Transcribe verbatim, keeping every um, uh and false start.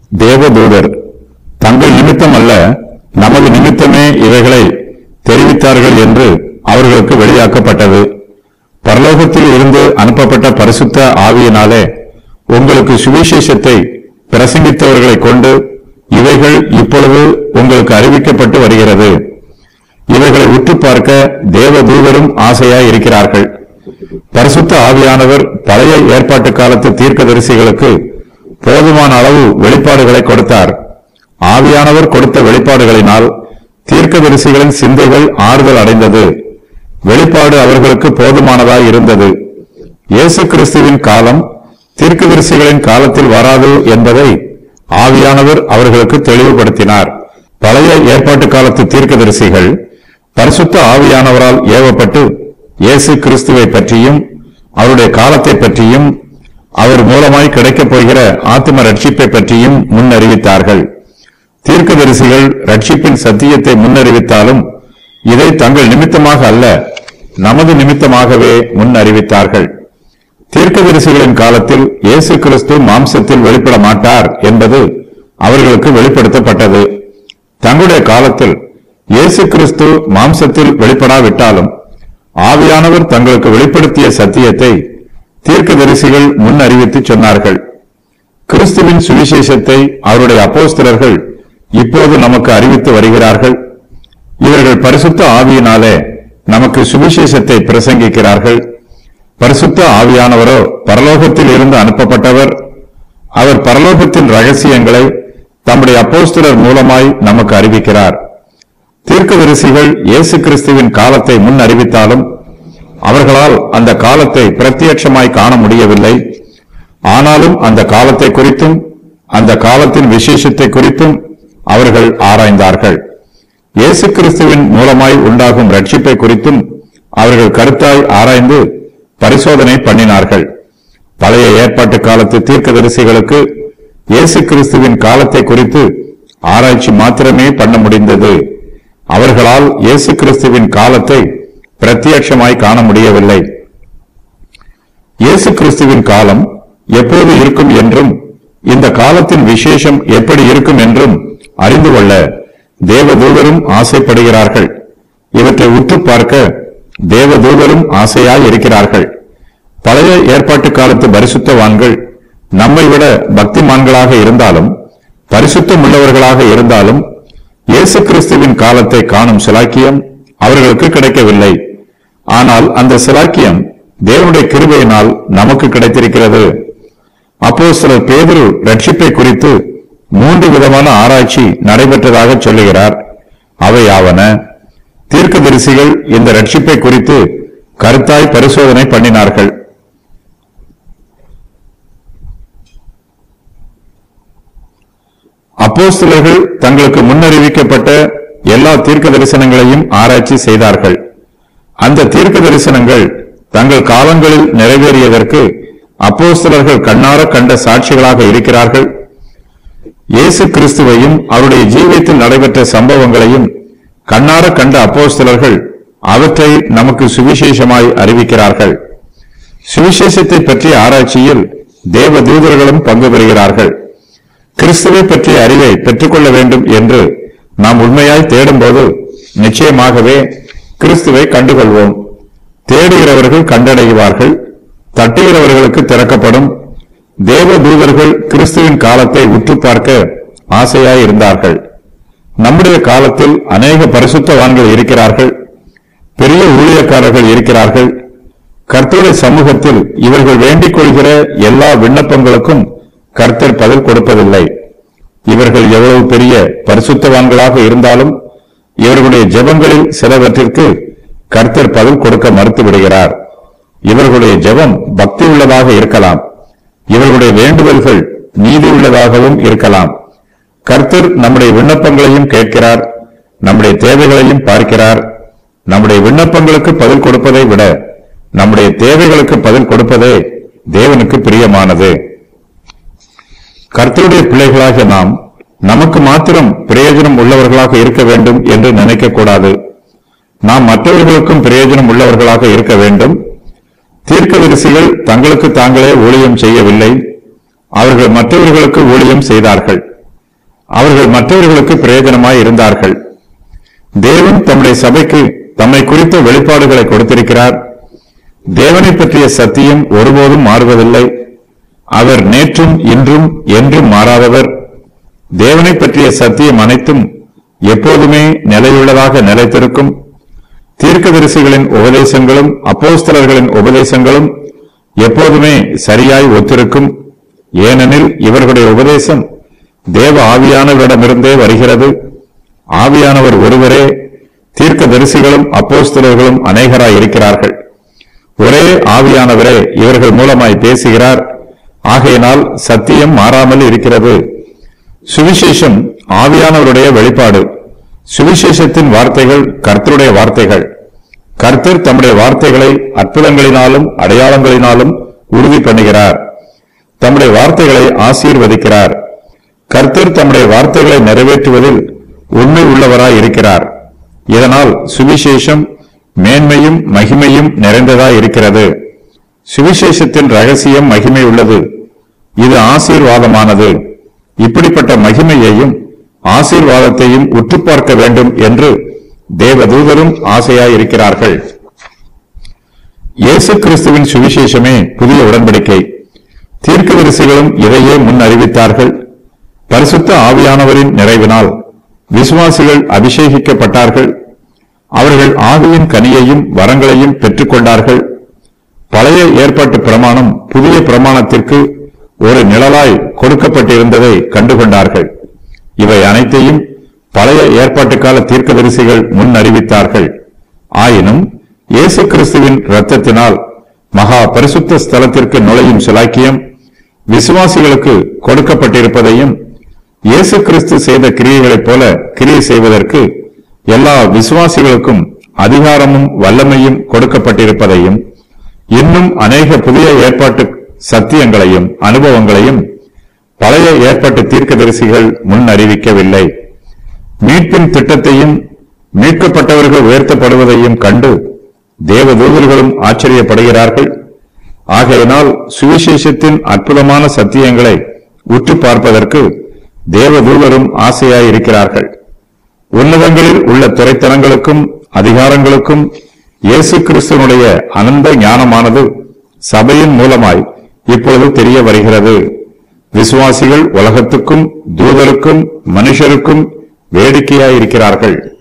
தேவதூதர் தங்கள் நிமித்தம் அல்ல, நமது நிமித்தமே இவைகளை தெரிவித்தார்கள் என்று அவர்களுக்கு வெளியாக்கப்பட்டது. பரலோகத்தில் இருந்து அனுப்பப்பட்ட பரிசுத்த ஆவியினாலே உங்களுக்கு சுவிசேஷத்தை பிரசங்கித்தவர்களை கொண்டு இவைகள் இப்பொழுது உங்களுக்கு அறிவிக்கப்பட்டு வருகிறது. இவைகளை உற்று பார்க்க தேவதூதரும் ஆசையாய் இருக்கிறார்கள். பரிசுத்த ஆவியானவர் பழைய ஏற்பாட்டு காலத்து தீர்க்கதரிசிகளுக்கு போதுமான அளவு வெளிப்பாடுகளை கொடுத்தார். ஆவியானவர் கொடுத்த வெளிப்பாடுகளினால் தீர்க்கதரிசிகளின் சிந்தைகள் ஆறுதல் அடைந்தது. வெளிப்பாடு அவர்களுக்கு போதுமானதாய் இருந்தது. இயேசு கிறிஸ்துவின் காலம் தீர்க்கதரிசிகளின் காலத்தில் வராது என்பதை ஆவியானவர் அவர்களுக்கு தெளிவுபடுத்தினார். பழைய ஏற்பாட்டு காலத்து தீர்க்கதரிசிகள் பரிசுத்த ஆவியானவரால் ஏவப்பட்டு இயேசு கிறிஸ்துவை பற்றியும் அவருடைய காலத்தை பற்றியும் அவர் மூலமாய் கிடைக்கப் போகிற ஆத்தும ரட்சிப்பை பற்றியும் முன்னறிவித்தார்கள். தீர்க்கதரிசிகள் ரட்சிப்பின் சத்தியத்தை முன்னறிவித்தாலும் இதை தங்கள் நிமித்தமாக அல்ல, நமது நிமித்தமாகவே முன்னறிவித்தார்கள். தீர்க்கதரிசிகளின் காலத்தில் இயேசு கிறிஸ்து மாம்சத்தில் வெளிப்பட மாட்டார் என்பது அவர்களுக்கு வெளிப்படுத்தப்பட்டது. தங்களுடைய காலத்தில் இயேசு கிறிஸ்து மாம்சத்தில் வெளிப்படாவிட்டாலும் ஆவியானவர் தங்களுக்கு வெளிப்படுத்திய சத்தியத்தை தீர்க்கதரிசிகள் முன் அறிவித்து சொன்னார்கள். கிறிஸ்துவின் சுவிசேஷத்தை அவருடைய அப்போஸ்தலர்கள் இப்போது நமக்கு அறிவித்து வருகிறார்கள். இவர்கள் பரிசுத்த ஆவியினாலே நமக்கு சுவிசேஷத்தை பிரசங்கிக்கிறார்கள். பரிசுத்த ஆவியானவரோ பரலோகத்தில் இருந்து அனுப்பப்பட்டவர். அவர் பரலோகத்தின் ரகசியங்களை தம்முடைய அப்போஸ்தலர் மூலமாய் நமக்கு அறிவிக்கிறார். தீர்க்கதரிசிகள் இயேசு கிறிஸ்துவின் காலத்தை முன் அறிவித்தாலும் அவர்களால் அந்த காலத்தை பிரத்யட்சமாய் காண முடியவில்லை. ஆனாலும் அந்த காலத்தை குறித்தும் அந்த காலத்தின் விசேஷத்தை குறித்தும் அவர்கள் ஆராய்ந்தார்கள். இயேசு கிறிஸ்துவின் மூலமாய் உண்டாகும் ரட்சிப்பை குறித்தும் அவர்கள் கருத்தாய் ஆராய்ந்து பரிசோதனை பண்ணினார்கள். பழைய ஏற்பாட்டு காலத்து தீர்க்கதரிசிகளுக்கு இயேசு கிறிஸ்துவின் காலத்தை குறித்து ஆராய்ச்சி மாத்திரமே பண்ண முடிந்தது. அவர்களால் இயேசு கிறிஸ்துவின் காலத்தை பிரத்யட்சமாய் காண முடியவில்லை. இயேசு கிறிஸ்துவின் காலம் எப்போது இருக்கும் என்றும் இந்த காலத்தின் விசேஷம் எப்படி இருக்கும் என்றும் அறிந்து கொள்ள தேவதூதரும் ஆசைப்படுகிறார்கள். இவற்றை உற்று பார்க்க தேவதூதரும் ஆசையாய் இருக்கிறார்கள். பழைய ஏற்பாட்டு காலத்து பரிசுத்தவான்கள் நம்மை விட பக்திமான்களாக இருந்தாலும் பரிசுத்தம் உள்ளவர்களாக இருந்தாலும் இயேசு கிறிஸ்துவின் காலத்தை காணும் சிலாக்கியம் அவர்களுக்கு கிடைக்கவில்லை. ஆனால் அந்த சிலாக்கியம் தேவனுடைய கிருபையினால் நமக்கு கிடைத்திருக்கிறது. அப்போஸ்தலர் பேதுரு ரட்சிப்பை குறித்து மூன்று விதமான ஆராய்ச்சி நடைபெற்றதாக சொல்லுகிறார். அவையாவன: தீர்க்கதரிசிகள் இந்த ரட்சிப்பை குறித்து கருத்தாய் பரிசோதனை பண்ணினார்கள். அப்போஸ்தலர்கள் தங்களுக்கு முன்னறிவிக்கப்பட்ட எல்லா தீர்க்க தரிசனங்களையும் ஆராய்ச்சி செய்தார்கள். அந்த தீர்க்க தரிசனங்கள் தங்கள் காலங்களில் நிறைவேறியதற்கு அப்போஸ்தலர்கள் கண்ணார கண்ட சாட்சிகளாக இருக்கிறார்கள். இயேசு கிறிஸ்துவையும் அவருடைய ஜீவியத்தில் நடைபெற்ற சம்பவங்களையும் கண்ணார கண்ட அப்போஸ்தலர்கள் அவற்றை நமக்கு சுவிசேஷமாய் அறிவிக்கிறார்கள். சுவிசேஷத்தை பற்றிய ஆராய்ச்சியில் தேவ தூதர்களும் பங்கு பெறுகிறார்கள். கிறிஸ்துவை பற்றிய அறிவை பெற்றுக்கொள்ள வேண்டும் என்று நாம் உண்மையாய் தேடும்போது நிச்சயமாகவே கிறிஸ்துவை கண்டுகொள்வோம். தேடுகிறவர்கள் கண்டடைவார்கள், தட்டுகிறவர்களுக்கு திறக்கப்படும். தேவ தூதர்கள் கிறிஸ்துவின் காலத்தை உற்று பார்க்க ஆசையாய் இருந்தார்கள். நம்முடைய காலத்தில் அநேக பரிசுத்தவான்கள் இருக்கிறார்கள், பெரிய ஊழியக்காரர்கள் இருக்கிறார்கள். கர்த்தருடைய சமூகத்தில் இவர்கள் வேண்டிக் கொள்கிற எல்லா விண்ணப்பங்களுக்கும் கர்த்தர் பதில் கொடுப்பதில்லை. இவர்கள் எவ்வளவு பெரிய பரிசுத்தவான்களாக இருந்தாலும் இவர்களுடைய ஜெபங்களில் சிலவற்றிற்கு கர்த்தர் பதில் கொடுக்க மறுத்து விடுகிறார். இவர்களுடைய ஜெபம் பக்தி உள்ளதாக இருக்கலாம், இவர்களுடைய வேண்டுதல்கள் நீதி உள்ளதாகவும் இருக்கலாம். கர்த்தர் நம்முடைய விண்ணப்பங்களையும் கேட்கிறார், நம்முடைய தேவைகளையும் பார்க்கிறார். நம்முடைய விண்ணப்பங்களுக்கு பதில் கொடுப்பதை விட நம்முடைய தேவைகளுக்கு பதில் கொடுப்பதே தேவனுக்கு பிரியமானது. கர்த்தருடைய பிள்ளைகளாக நாம் நமக்கு மாத்திரம் பிரயோஜனம் உள்ளவர்களாக இருக்க வேண்டும் என்று நினைக்க கூடாது. நாம் மற்றவர்களுக்கும் பிரயோஜனம் உள்ளவர்களாக இருக்க வேண்டும். தீர்க்கதரிசிகள் தங்களுக்கு தாங்களே ஊழியம் செய்யவில்லை, அவர்கள் மற்றவர்களுக்கு ஊழியம் செய்தார்கள். அவர்கள் மற்றவர்களுக்கு பிரயோஜனமாய் இருந்தார்கள். தேவன் தம்முடைய சபைக்கு தம்மை குறித்த வெளிப்பாடுகளை கொடுத்திருக்கிறார். தேவனை பற்றிய சத்தியம் ஒருபோதும் மாறுவதில்லை. அவர் நேற்றும் இன்றும் என்றும் மாறாதவர். தேவனை பற்றிய சத்தியம் அனைத்தும் எப்போதுமே நிலையுள்ளதாக நிலைத்திருக்கும். தீர்க்கதரிசிகளின் உபதேசங்களும் அப்போஸ்தலர்களின் உபதேசங்களும் எப்போதுமே சரியாய் ஒத்திருக்கும். ஏனெனில் இவர்களுடைய உபதேசம் தேவ ஆவியானவரிடமிருந்தே வருகிறது. ஆவியானவர் ஒருவரே, தீர்க்கதரிசிகளும் அப்போஸ்தலர்களும் அநேகராய் இருக்கிறார்கள். ஒரே ஆவியானவரே இவர்கள் மூலமாய் பேசுகிறார். ஆகையினால் சத்தியம் மாறாமல் இருக்கிறது. சுவிசேஷம் ஆவியானவருடைய வெளிப்பாடு. சுவிசேஷத்தின் வார்த்தைகள் கர்த்தருடைய வார்த்தைகள். கர்த்தர் தம்முடைய வார்த்தைகளை அற்புதங்களினாலும் அடையாளங்களினாலும் உறுதி பண்ணுகிறார். தம்முடைய வார்த்தைகளை ஆசீர்வதிக்கிறார். கர்த்தர் தம்முடைய வார்த்தைகளை நிறைவேற்றுவதில் உண்மை உள்ளவராய் இருக்கிறார். இதனால் சுவிசேஷம் மேன்மையும் மகிமையும் நிறைந்ததாய் இருக்கிறது. சுவிசேஷத்தின் ரகசியம் மகிமை உள்ளது. இது ஆசீர்வாதமானது. இப்படிப்பட்ட மகிமையையும் ஆசீர்வாதத்தையும் உற்று பார்க்க வேண்டும் என்று தேவதூதரும் ஆசையாயிருக்கிறார்கள். இயேசு கிறிஸ்துவின் சுவிசேஷமே புதிய உடன்படிக்கை. தீர்க்கதரிசிகளும் இதையே முன் அறிவித்தார்கள். பரிசுத்த ஆவியானவரின் நிறைவினால் விசுவாசிகள் அபிஷேகிக்கப்பட்டார்கள். அவர்கள் ஆவியின் கனியையும் வரங்களையும் பெற்றுக் கொண்டார்கள். பழைய ஏற்பாட்டு பிரமாணம் புதிய பிரமாணத்திற்கு ஒரு நிழலாய் கொடுக்கப்பட்டிருந்ததை கண்டுகொண்டார்கள். இவை அனைத்தையும் பழைய ஏற்பாட்டுக்கால தீர்க்கதரிசிகள் முன் அறிவித்தார்கள். ஆயினும் இயேசு கிறிஸ்துவின் இரத்தத்தினால் மகா பரிசுத்த ஸ்தலத்திற்கு நுழையும் சிலாக்கியம் விசுவாசிகளுக்கு கொடுக்கப்பட்டிருப்பதையும், இயேசு கிறிஸ்து செய்த கிரியைகளைப் போல கிரியை செய்வதற்கு எல்லா விசுவாசிகளுக்கும் அதிகாரமும் வல்லமையும் கொடுக்கப்பட்டிருப்பதையும், இன்னும் அநேக புதிய ஏற்பாட்டு சத்தியங்களையும் அனுபவங்களையும் பழைய ஏற்பாட்டு தீர்க்கதரிசிகள் முன் அறிவிக்கவில்லை. மீட்பின் திட்டத்தையும் மீட்கப்பட்டவர்கள் உயர்த்தப்படுவதையும் கண்டு தேவதூதர்களும் ஆச்சரியப்படுகிறார்கள். ஆகையினால் சுவிசேஷத்தின் அற்புதமான சத்தியங்களை உற்று பார்ப்பதற்கு தேவதூதரும் ஆசையாயிருக்கிறார்கள். உன்னதங்களில் உள்ள துரைத்தனங்களுக்கும் அதிகாரங்களுக்கும் இயேசு கிறிஸ்துவனுடைய அனந்த ஞானமானது சபையின் மூலமாய் இப்பொழுது தெரிய வருகிறது. விசுவாசிகள் உலகத்துக்கும் தூதருக்கும் மனுஷருக்கும் வேடிக்கையாயிருக்கிறார்கள்.